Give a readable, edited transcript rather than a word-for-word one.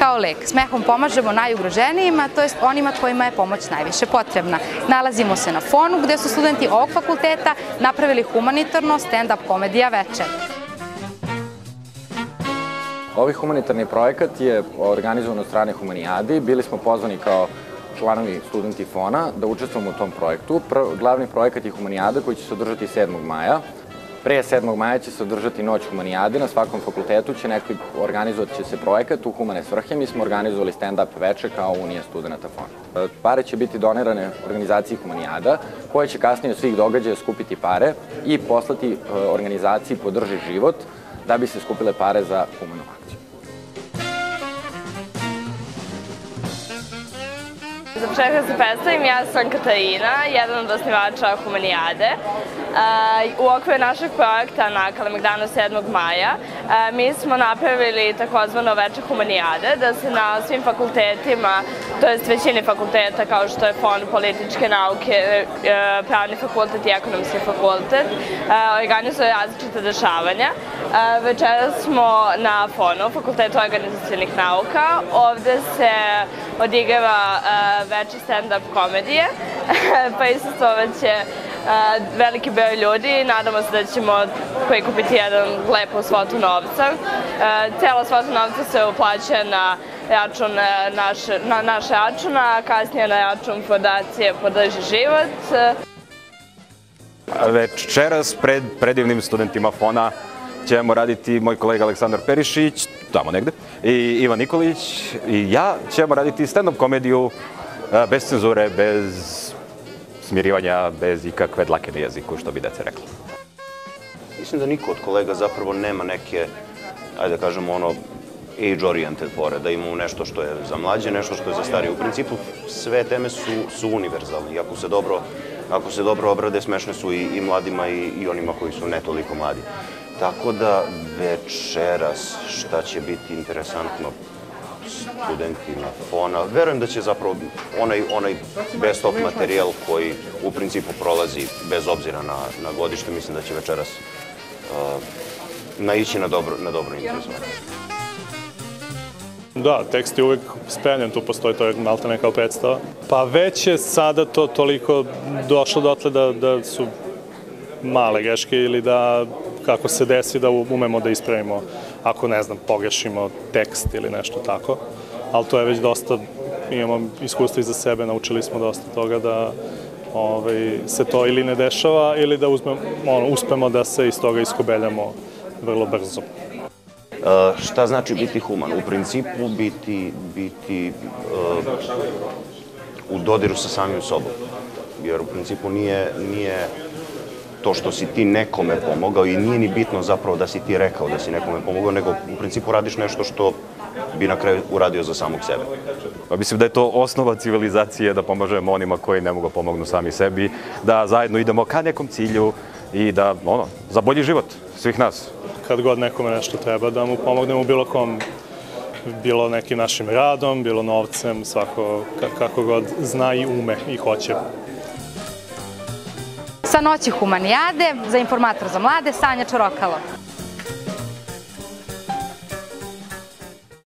kao lek. Smehom pomažemo najugroženijima, to jest onima kojima je pomoć najviše potrebna. Nalazimo se na Fonu gde su studenti ovog fakulteta napravili humanitarno stand-up komedija večer. Ovaj humanitarni projekat je organizovan od strane Humanijadi. Bili smo pozvani kao članovi studenti Fona da učestvujemo u tom projektu. Glavni projekat je Humanijada koji će se održati 7. maja. Pre 7. maja će se održati Noć Humanijade. Na svakom fakultetu organizovat će se projekat u humane svrhe. Mi smo organizovali stand-up veče kao Unija studenta Fona. Pare će biti donirane organizaciji Humanijada, koja će kasnije od svih događaja skupiti pare i poslati organizaciji Podrži život da bi se skupile pare za humanu akciju. Za početak da se predstavim, ja sam Katarina, jedan od osnivača Humanijade. U okviru našeg projekta na Kalemegdanu 7. maja mi smo napravili takozvano veče Humanijade, da se na svim fakultetima, to jest većini fakulteta kao što je Fon političke nauke, pravni fakultet i ekonomski fakultet, organizuje različite dešavanja. Večeras smo na Fonu, Fakultetu organizacionih nauka. Ovde se odigrava veče stand-up komedije, pa isustovat će veliki broj ljudi. Nadamo se da ćemo prikupiti jedan lepu svotu novca. Cela svota novca se uplaćuje na naš račun, a kasnije na račun Fondacije Podrži život. Večeras pred predivnim studentima Fona ćemo raditi moj kolega Aleksandar Perišić, tamo negde, i Ivan Nikolić i ja ćemo raditi stand-up komediju bez cenzure, bez smirivanja, bez ikakve dlake na jeziku, što bi deca rekla. Mislim da niko od kolega zapravo nema neke, ajde da kažemo ono, age-oriented fore, da imamo nešto što je za mlađe, nešto što je za starije. U principu sve teme su univerzalne i ako se dobro obrade, smešne su i mladima i onima koji su ne toliko mladi. Tako da večeras šta će biti interesantno studentima Fona, verujem da će zapravo onaj best of materijal koji u principu prolazi bez obzira na godište, mislim da će večeras naići na dobro interesovanje. Da, tekst je uvek spremljen, tu postoji, to je maltene kao predstava. Pa već je sada to toliko došlo dotle da su male greške ili da kako se desi da umemo da ispravimo ako, ne znam, pogrešimo tekst ili nešto tako. Ali to je već dosta, imamo iskustvo iza sebe, naučili smo dosta toga da se to ili ne dešava ili da uspemo da se iz toga iskobeljamo vrlo brzo. Šta znači biti human? U principu biti u dodiru sa samim sobom. Jer u principu nije to što si ti nekome pomogao i nije ni bitno zapravo da si ti rekao da si nekome pomogao, nego u principu radiš nešto što bi na kraju uradio za samog sebe. Pa mislim da je to osnova civilizacije, da pomažemo onima koji ne mogu pomognu sami sebi, da zajedno idemo ka nekom cilju i da, za bolji život svih nas. Kad god nekome nešto treba, da mu pomognemo bilo kom, bilo nekim našim radom, bilo novcem, svako kako god zna i ume i hoće. Sa Noći Humanijade, za Informator za mlade, Sanja Čorokalo.